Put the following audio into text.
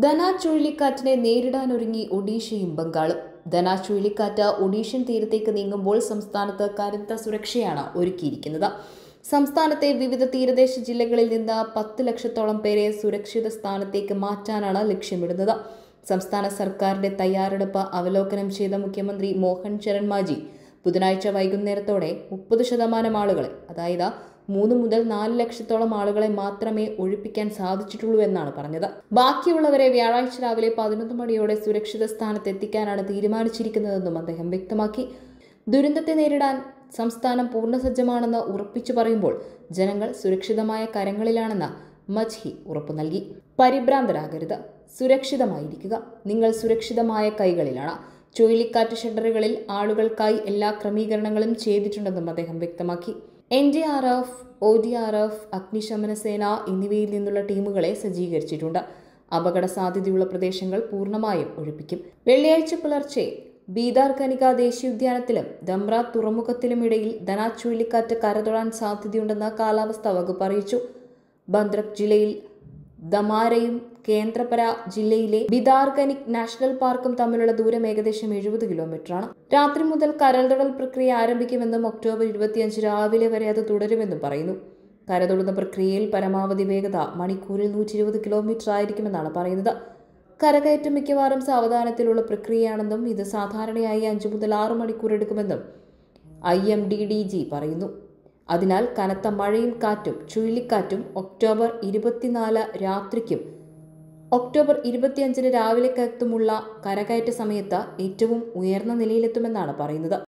ധന ചുഴലിക്കാറ്റിനെ നേരിടാനൊരുങ്ങി ഒഡീഷയും ബംഗാളും. ധന ചുഴലിക്കാറ്റ് ഒഡീഷ്യൻ തീരത്തേക്ക് നീങ്ങുമ്പോൾ സംസ്ഥാനത്ത് കനത്ത സുരക്ഷയാണ് ഒരുക്കിയിരിക്കുന്നത്. സംസ്ഥാനത്തെ വിവിധ തീരദേശ ജില്ലകളിൽ നിന്ന് 10 ലക്ഷത്തോളം പേരെ സുരക്ഷിത സ്ഥാനത്തേക്ക് മാറ്റാനാണ് ലക്ഷ്യമിടുന്നത്. സംസ്ഥാന സർക്കാരിന്റെ തയ്യാറെടുപ്പ് അവലോകനം ചെയ്ത മുഖ്യമന്ത്രി മോഹൻ ചരൺ മാഞ്ചി ബുധനാഴ്ച വൈകുന്നേരത്തോടെ 30% ആളുകളെ, അതായത് 3 മുതൽ 4 ലക്ഷത്തോളം ആളുകളെ മാത്രമേ ഒഴിപ്പിക്കാൻ സാധിച്ചിട്ടുള്ളൂ എന്നാണ് പറഞ്ഞത്. ബാക്കിയുള്ളവരെ വ്യാഴാഴ്ച രാവിലെ 11 മണിയോടെ സുരക്ഷിത സ്ഥാനത്തെത്തിക്കാനാണ് തീരുമാനിച്ചിരിക്കുന്നതെന്നും അദ്ദേഹം വ്യക്തമാക്കി. ദുരന്തത്തെ നേരിടാൻ സംസ്ഥാനം പൂർണ്ണസജ്ജമാണെന്ന് ഉറപ്പിച്ചു പറയുമ്പോൾ ജനങ്ങൾ സുരക്ഷിതമായ കരങ്ങളിലാണെന്ന് മജ്ഹി ഉറപ്പു നൽകി. പരിഭ്രാന്തരാകരുത്, സുരക്ഷിതമായിരിക്കുക, നിങ്ങൾ സുരക്ഷിതമായ കൈകളിലാണ്. ചുഴലിക്കാറ്റ് ഷെൽട്ടറുകളിൽ ആളുകൾക്കായി എല്ലാ ക്രമീകരണങ്ങളും ചെയ്തിട്ടുണ്ടെന്നും അദ്ദേഹം വ്യക്തമാക്കി. NDRF, ODRF, അഗ്നിശമന സേന എന്നിവയിൽ നിന്നുള്ള ടീമുകളെ സജ്ജീകരിച്ചിട്ടുണ്ട്. അപകട സാധ്യതയുള്ള പ്രദേശങ്ങൾ പൂർണ്ണമായും ഒഴിപ്പിക്കും. വെള്ളിയാഴ്ച പുലർച്ചെ ബീദാർകനിക ദേശീയോദ്യാനത്തിലും ദമ്ര തുറമുഖത്തിലുമിടയിൽ ധന ചുഴലിക്കാറ്റ് കരതൊടാൻ സാധ്യതയുണ്ടെന്ന് കാലാവസ്ഥാ വകുപ്പ് അറിയിച്ചു. ഭദ്രക് ജില്ലയിൽ ദമാരയും കേന്ദ്രപര ജില്ലയിലെ ബിദാർകനിക് നാഷണൽ പാർക്കും തമ്മിലുള്ള ദൂരം ഏകദേശം 70 കിലോമീറ്ററാണ്. രാത്രി മുതൽ കരതൊടൽ പ്രക്രിയ ആരംഭിക്കുമെന്നും ഒക്ടോബർ 25 രാവിലെ വരെ അത് തുടരുമെന്നും പറയുന്നു. കരതൊടുന്ന പ്രക്രിയയിൽ പരമാവധി വേഗത മണിക്കൂറിൽ 120 കിലോമീറ്റർ ആയിരിക്കുമെന്നാണ് പറയുന്നത്. കരകയറ്റം മിക്കവാറും സാവധാനത്തിലുള്ള പ്രക്രിയയാണെന്നും ഇത് സാധാരണയായി 5 മുതൽ 6 മണിക്കൂർ എടുക്കുമെന്നും IMDDG പറയുന്നു. അതിനാൽ കനത്ത മഴയും കാറ്റും ചുഴലിക്കാറ്റും ഒക്ടോബർ 24 രാത്രിക്കും ഒക്ടോബർ 25 രാവിലേക്കത്തുമുള്ള കരകയറ്റ സമയത്ത് ഏറ്റവും ഉയർന്ന നിലയിലെത്തുമെന്നാണ് പറയുന്നത്.